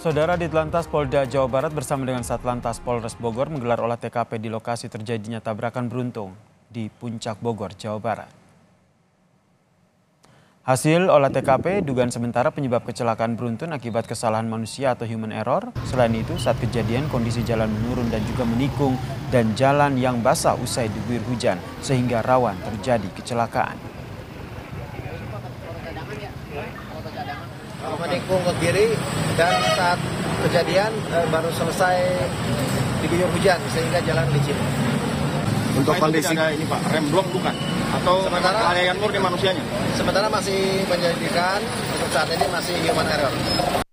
Saudara Ditlantas Polda Jawa Barat bersama dengan Satlantas Polres Bogor menggelar olah TKP di lokasi terjadinya tabrakan beruntun di Puncak Bogor, Jawa Barat. Hasil olah TKP, dugaan sementara penyebab kecelakaan beruntun akibat kesalahan manusia atau human error. Selain itu, saat kejadian kondisi jalan menurun dan juga menikung dan jalan yang basah usai diguyur hujan sehingga rawan terjadi kecelakaan. Menikung ke kiri dan saat kejadian baru selesai diguyur hujan sehingga jalan licin. Untuk kondisi ada ini Pak, rem blok bukan? Atau kelalaian murni manusianya? Sementara masih penyelidikan, untuk saat ini masih human error.